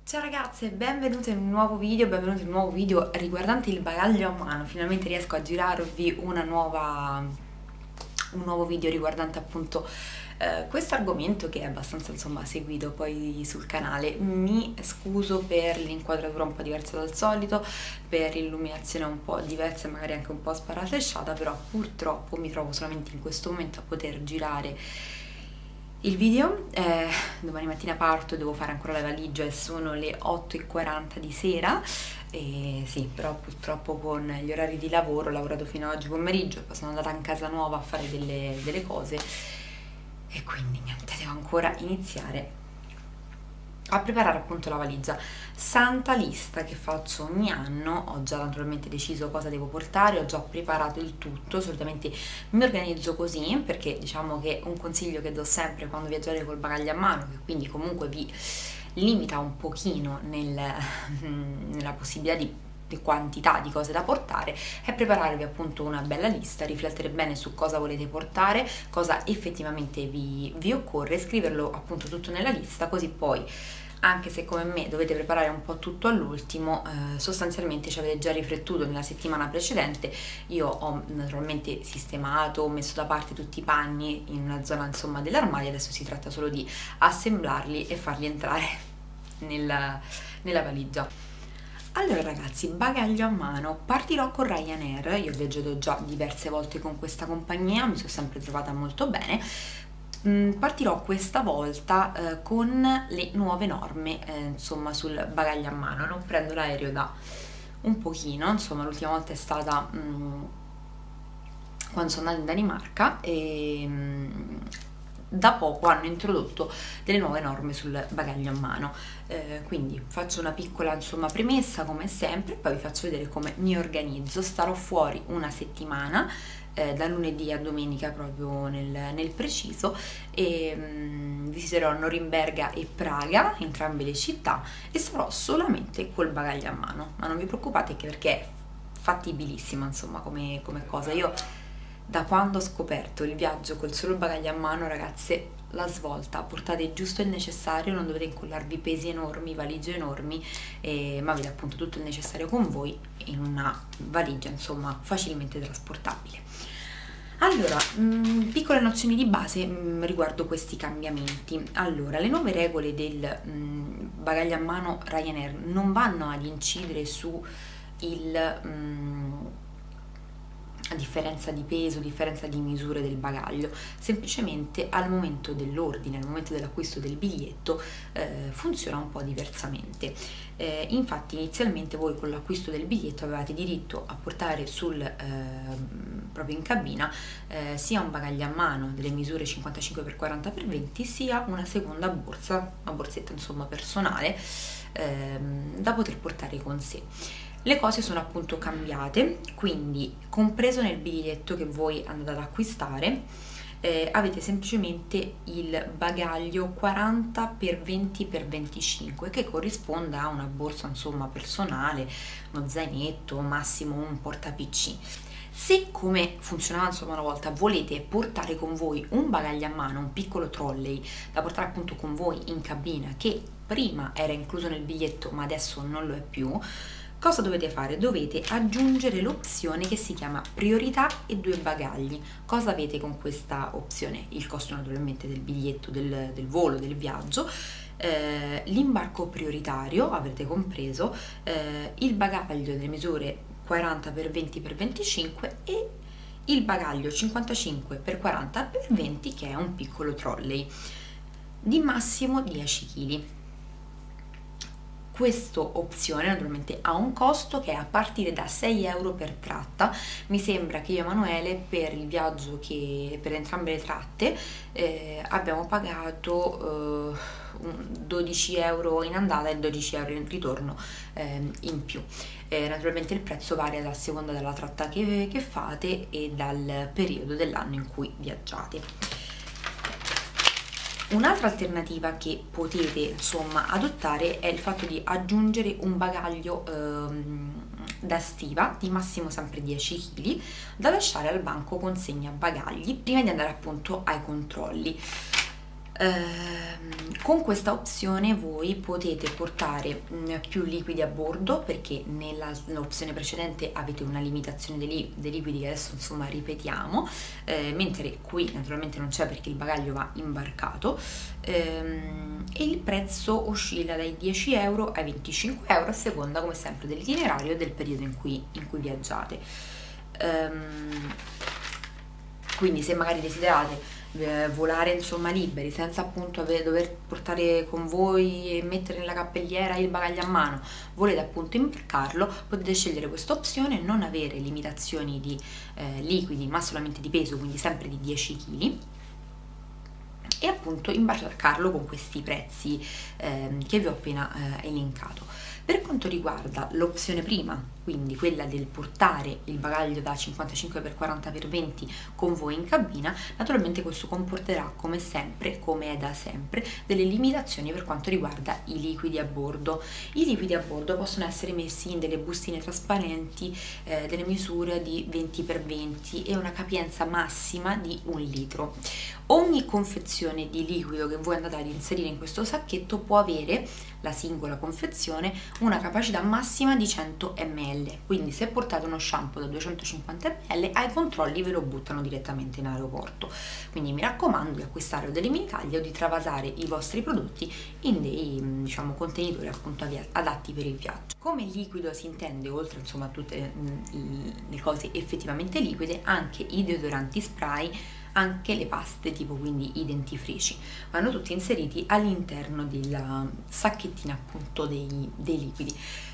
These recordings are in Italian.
Ciao ragazze, benvenute in un nuovo video, riguardante il bagaglio a mano. Finalmente riesco a girarvi un nuovo video riguardante appunto questo argomento che è abbastanza seguito poi sul canale. Mi scuso per l'inquadratura un po' diversa dal solito, per l'illuminazione un po' diversa e magari anche un po' sparaflesciata, però purtroppo mi trovo solamente in questo momento a poter girare il video. Domani mattina parto, devo fare ancora la valigia e sono le 8:40 di sera. E sì, però purtroppo con gli orari di lavoro ho lavorato fino ad oggi pomeriggio, poi sono andata in casa nuova a fare delle cose e quindi niente, devo ancora iniziare a preparare appunto la valigia. Santa lista che faccio ogni anno, ho già naturalmente deciso cosa devo portare, ho già preparato il tutto. Solitamente mi organizzo così perché diciamo che un consiglio che do sempre quando viaggiate col bagaglio a mano, che quindi comunque vi limita un pochino nella possibilità di quantità di cose da portare, è prepararvi appunto una bella lista, riflettere bene su cosa volete portare, cosa effettivamente vi occorre, scriverlo appunto tutto nella lista, così poi anche se come me dovete preparare un po' tutto all'ultimo, sostanzialmente ci avete già riflettuto nella settimana precedente. Io ho naturalmente sistemato, ho messo da parte tutti i panni in una zona dell'armadio, adesso si tratta solo di assemblarli e farli entrare nella valigia. Allora ragazzi, bagaglio a mano, partirò con Ryanair. Io ho viaggiato già diverse volte con questa compagnia, mi sono sempre trovata molto bene. Partirò questa volta con le nuove norme sul bagaglio a mano. Non prendo l'aereo da un pochino, l'ultima volta è stata quando sono andata in Danimarca e da poco hanno introdotto delle nuove norme sul bagaglio a mano, quindi faccio una piccola premessa come sempre, poi vi faccio vedere come mi organizzo. Starò fuori una settimana, da lunedì a domenica proprio nel preciso, e visiterò Norimberga e Praga, entrambe le città, e sarò solamente col bagaglio a mano, ma non vi preoccupate che perché è fattibilissima come cosa. Io da quando ho scoperto il viaggio col solo bagaglio a mano, ragazze, la svolta, portate giusto il necessario, non dovete incollarvi pesi enormi, valigie enormi, ma avete appunto tutto il necessario con voi in una valigia facilmente trasportabile. Allora, piccole nozioni di base riguardo questi cambiamenti. Allora, le nuove regole del bagaglio a mano Ryanair non vanno ad incidere su a differenza di peso, differenza di misure del bagaglio, semplicemente al momento dell'ordine, al momento dell'acquisto del biglietto funziona un po' diversamente. Infatti inizialmente voi con l'acquisto del biglietto avevate diritto a portare proprio in cabina sia un bagaglio a mano delle misure 55x40x20 sia una seconda borsa, una borsetta personale da poter portare con sé. Le cose sono appunto cambiate, quindi compreso nel biglietto che voi andate ad acquistare avete semplicemente il bagaglio 40x20x25 che corrisponde a una borsa personale, uno zainetto, massimo un porta PC. Se, come funzionava una volta, volete portare con voi un bagaglio a mano, un piccolo trolley da portare appunto con voi in cabina, che prima era incluso nel biglietto ma adesso non lo è più, cosa dovete fare? Dovete aggiungere l'opzione che si chiama priorità e 2 bagagli. Cosa avete con questa opzione? Il costo naturalmente del biglietto, del volo, del viaggio, l'imbarco prioritario, avrete compreso, il bagaglio delle misure 40x20x25 e il bagaglio 55x40x20 che è un piccolo trolley di massimo 10 kg. Questa opzione naturalmente ha un costo che è a partire da 6 euro per tratta. Mi sembra che io e Emanuele per il viaggio, per entrambe le tratte, abbiamo pagato 12 euro in andata e 12 euro in ritorno in più. Naturalmente il prezzo varia a seconda della tratta che fate e dal periodo dell'anno in cui viaggiate. Un'altra alternativa che potete adottare è il fatto di aggiungere un bagaglio da stiva di massimo sempre 10 kg da lasciare al banco consegna bagagli prima di andare appunto ai controlli. Con questa opzione voi potete portare più liquidi a bordo, perché nell'opzione precedente avete una limitazione dei liquidi che adesso insomma ripetiamo, mentre qui naturalmente non c'è perché il bagaglio va imbarcato, e il prezzo oscilla dai 10 euro ai 25 euro a seconda, come sempre, dell'itinerario e del periodo in cui viaggiate. Quindi se magari desiderate volare insomma liberi, senza appunto dover portare con voi e mettere nella cappelliera il bagaglio a mano, volete appunto imbarcarlo, potete scegliere questa opzione, non avere limitazioni di liquidi ma solamente di peso, quindi sempre di 10 kg, e appunto imbarcarlo con questi prezzi che vi ho appena elencato. Per quanto riguarda l'opzione prima, quindi quella del portare il bagaglio da 55x40x20 con voi in cabina, naturalmente questo comporterà come sempre, come è da sempre, delle limitazioni per quanto riguarda i liquidi a bordo. I liquidi a bordo possono essere messi in delle bustine trasparenti delle misure di 20x20 e una capienza massima di 1 litro. Ogni confezione di liquido che voi andate ad inserire in questo sacchetto può avere, la singola confezione, una capacità massima di 100 ml, quindi se portate uno shampoo da 250 ml ai controlli ve lo buttano direttamente in aeroporto. Quindi mi raccomando di acquistare delle minitaglie o di travasare i vostri prodotti in dei contenitori appunto adatti per il viaggio. Come liquido si intende, oltre insomma a tutte le cose effettivamente liquide, anche i deodoranti spray, anche le paste tipo quindi i dentifrici, vanno tutti inseriti all'interno della sacchettina appunto dei liquidi.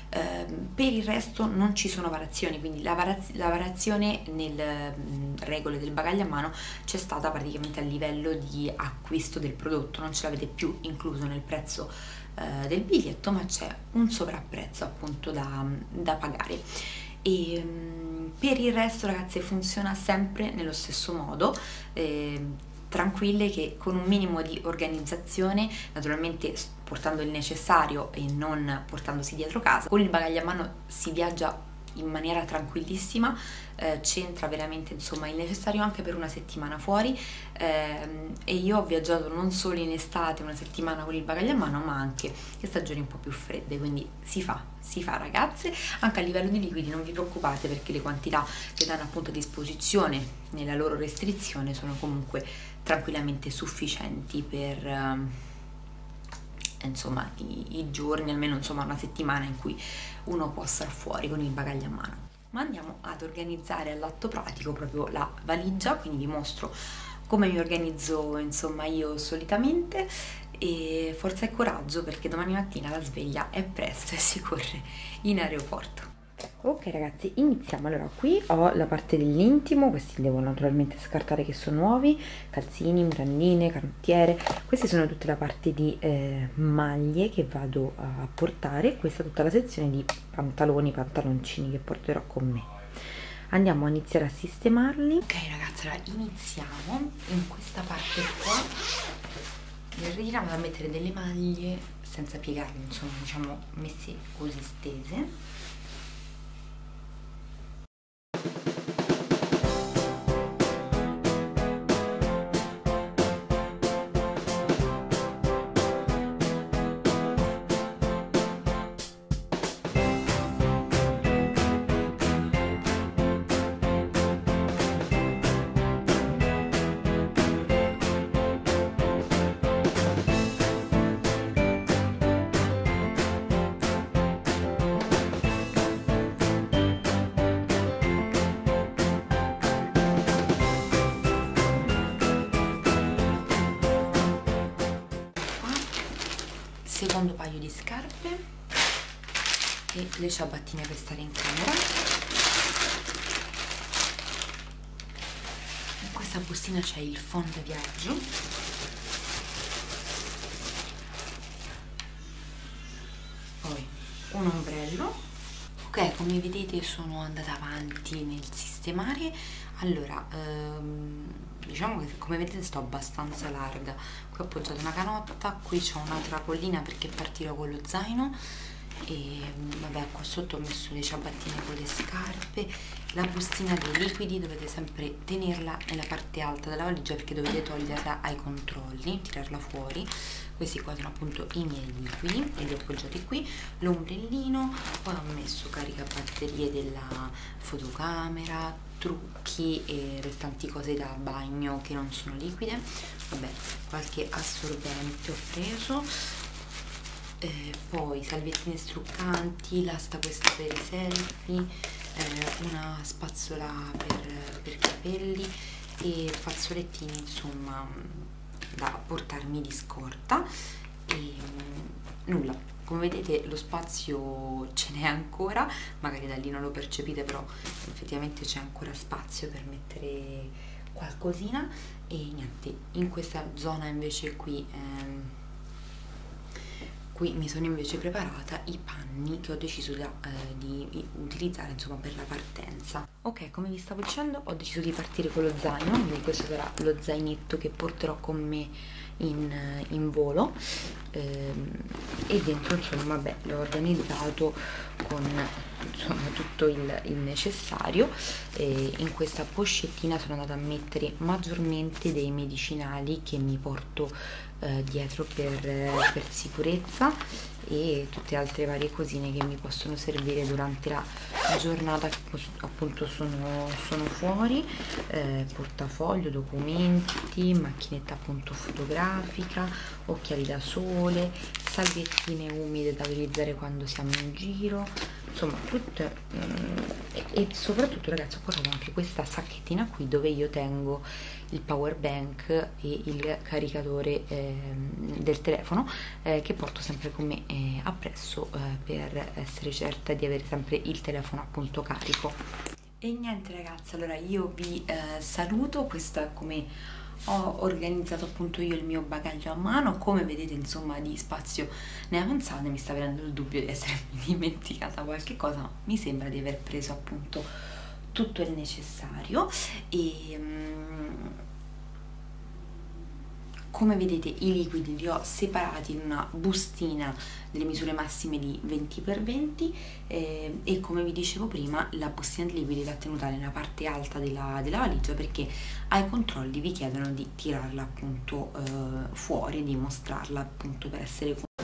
Per il resto non ci sono variazioni, quindi la variazione nelle regole del bagaglio a mano c'è stata praticamente a livello di acquisto del prodotto, non ce l'avete più incluso nel prezzo del biglietto, ma c'è un sovrapprezzo appunto da pagare. E per il resto, ragazze, funziona sempre nello stesso modo, tranquille che con un minimo di organizzazione, naturalmente portando il necessario e non portandosi dietro casa, con il bagaglio a mano si viaggia in maniera tranquillissima, c'entra veramente insomma il necessario anche per una settimana fuori, e io ho viaggiato non solo in estate una settimana con il bagaglio a mano, ma anche in stagioni un po' più fredde, quindi si fa ragazze. Anche a livello di liquidi non vi preoccupate, perché le quantità che danno appunto a disposizione nella loro restrizione sono comunque tranquillamente sufficienti per insomma i giorni, almeno insomma una settimana in cui uno può star fuori con il bagaglio a mano. Ma andiamo ad organizzare all'atto pratico proprio la valigia, quindi vi mostro come mi organizzo insomma io solitamente, e forza e coraggio, perché domani mattina la sveglia è presto e si corre in aeroporto. Ok ragazzi, iniziamo. Allora, qui ho la parte dell'intimo, questi devo naturalmente scartare che sono nuovi, calzini, mutandine, canottiere. Queste sono tutte la parte di maglie che vado a portare, questa è tutta la sezione di pantaloni, pantaloncini che porterò con me. Andiamo a iniziare a sistemarli. Ok ragazzi, allora iniziamo in questa parte qua. Ritiriamo da mettere delle maglie senza piegarle, insomma diciamo messe così stese. Secondo paio di scarpe e le ciabattine per stare in camera. In questa bustina c'è il phon da viaggio, poi un ombrello. Ok, come vedete sono andata avanti nel sistemare. Allora, diciamo che come vedete sto abbastanza larga. Qui ho appoggiato una canotta, qui c'ho una tracollina perché partirò con lo zaino, E vabbè, qua sotto ho messo le ciabattine con le scarpe. La bustina dei liquidi dovete sempre tenerla nella parte alta della valigia perché dovete toglierla ai controlli, tirarla fuori. Questi qua sono appunto i miei liquidi e li ho appoggiati qui. L'ombrellino, poi ho messo caricabatterie della fotocamera, trucchi e restanti cose da bagno che non sono liquide. Vabbè, qualche assorbente ho preso, poi salviettine struccanti, l'asta questa per i selfie, una spazzola per capelli e fazzolettini insomma da portarmi di scorta. E nulla, come vedete lo spazio ce n'è ancora, magari da lì non lo percepite, però effettivamente c'è ancora spazio per mettere qualcosina. E niente, in questa zona invece qui mi sono invece preparata i panni che ho deciso di utilizzare insomma per la partenza. Ok, come vi stavo dicendo, ho deciso di partire con lo zaino, quindi questo sarà lo zainetto che porterò con me in volo, e dentro insomma vabbè l'ho organizzato con insomma tutto il necessario. In questa pochettina sono andata a mettere maggiormente dei medicinali che mi porto dietro per sicurezza, e tutte altre varie cosine che mi possono servire durante la giornata che appunto sono fuori, portafoglio, documenti, macchinetta appunto fotografica, occhiali da sole, salviettine umide da utilizzare quando siamo in giro, insomma tutte, e soprattutto ragazzi ho portato anche questa sacchettina qui dove io tengo il power bank e il caricatore del telefono, che porto sempre con me appresso, per essere certa di avere sempre il telefono appunto carico. E niente ragazzi, allora io vi saluto. Questo è come ho organizzato appunto io il mio bagaglio a mano. Come vedete insomma di spazio ne avanzate, mi sta venendo il dubbio di essermi dimenticata qualche cosa, ma mi sembra di aver preso appunto tutto il necessario. E come vedete i liquidi li ho separati in una bustina delle misure massime di 20x20, e come vi dicevo prima la bustina dei liquidi va tenuta nella parte alta della valigia perché ai controlli vi chiedono di tirarla appunto fuori, di mostrarla appunto per essere